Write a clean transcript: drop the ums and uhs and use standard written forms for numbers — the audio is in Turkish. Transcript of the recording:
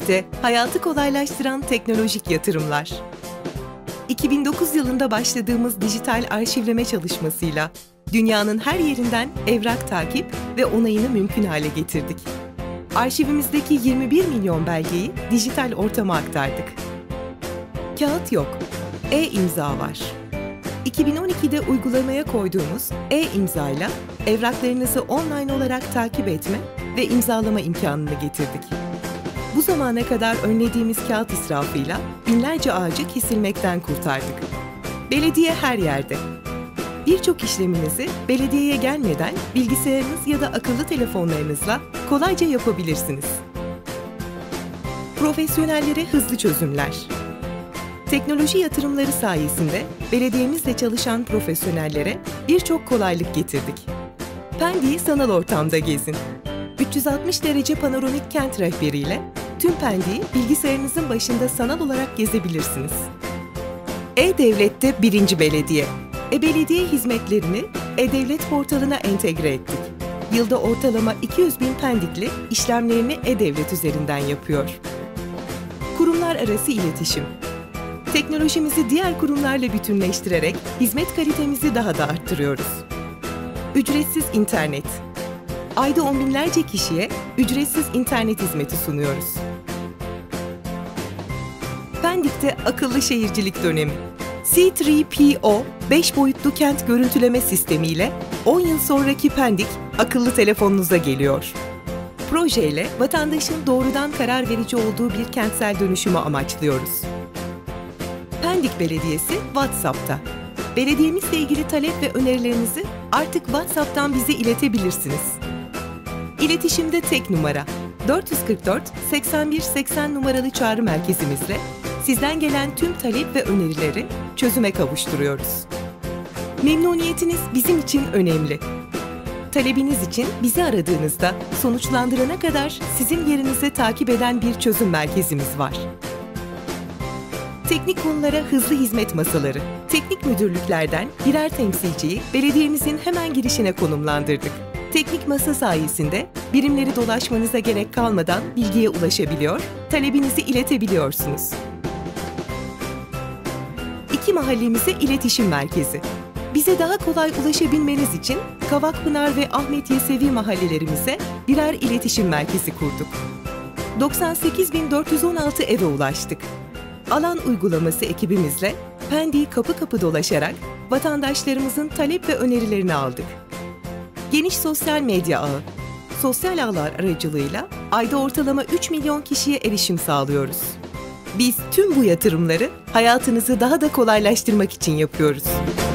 Pendik'te hayatı kolaylaştıran teknolojik yatırımlar. 2009 yılında başladığımız dijital arşivleme çalışmasıyla dünyanın her yerinden evrak takip ve onayını mümkün hale getirdik. Arşivimizdeki 21 milyon belgeyi dijital ortama aktardık. Kağıt yok, e-imza var. 2012'de uygulamaya koyduğumuz e-imzayla evraklarınızı online olarak takip etme ve imzalama imkanını getirdik. Bu zamana kadar önlediğimiz kağıt israfıyla binlerce ağacı kesilmekten kurtardık. Belediye her yerde. Birçok işleminizi belediyeye gelmeden bilgisayarınız ya da akıllı telefonlarınızla kolayca yapabilirsiniz. Profesyonellere hızlı çözümler. Teknoloji yatırımları sayesinde belediyemizle çalışan profesyonellere birçok kolaylık getirdik. Pendik'i sanal ortamda gezin. 360 derece panoramik kent rehberiyle tüm Pendik'i bilgisayarınızın başında sanal olarak gezebilirsiniz. E-Devlet'te birinci belediye. E-Belediye hizmetlerini E-Devlet portalına entegre ettik. Yılda ortalama 200 bin Pendikli işlemlerini E-Devlet üzerinden yapıyor. Kurumlar arası iletişim. Teknolojimizi diğer kurumlarla bütünleştirerek hizmet kalitemizi daha da arttırıyoruz. Ücretsiz internet. Ayda on binlerce kişiye ücretsiz internet hizmeti sunuyoruz. Pendik'te akıllı şehircilik dönemi. C3PO 5 boyutlu kent görüntüleme sistemiyle 10 yıl sonraki Pendik akıllı telefonunuza geliyor. Projeyle vatandaşın doğrudan karar verici olduğu bir kentsel dönüşümü amaçlıyoruz. Pendik Belediyesi WhatsApp'ta. Belediyemizle ilgili talep ve önerilerinizi artık WhatsApp'tan bize iletebilirsiniz. İletişimde tek numara 444 81 80 numaralı çağrı merkezimizle sizden gelen tüm talep ve önerileri çözüme kavuşturuyoruz. Memnuniyetiniz bizim için önemli. Talebiniz için bizi aradığınızda sonuçlandırana kadar sizin yerinize takip eden bir çözüm merkezimiz var. Teknik konulara hızlı hizmet masaları. Teknik müdürlüklerden birer temsilciyi belediyemizin hemen girişine konumlandırdık. Teknik masa sayesinde birimleri dolaşmanıza gerek kalmadan bilgiye ulaşabiliyor, talebinizi iletebiliyorsunuz. İki mahallemize iletişim merkezi. Bize daha kolay ulaşabilmeniz için Kavakpınar ve Ahmet Yesevi mahallelerimize birer iletişim merkezi kurduk. 98.416 eve ulaştık. Alan uygulaması ekibimizle Pendik'i kapı kapı dolaşarak vatandaşlarımızın talep ve önerilerini aldık. Geniş sosyal medya ağı. Sosyal ağlar aracılığıyla ayda ortalama 3 milyon kişiye erişim sağlıyoruz. Biz tüm bu yatırımları hayatınızı daha da kolaylaştırmak için yapıyoruz.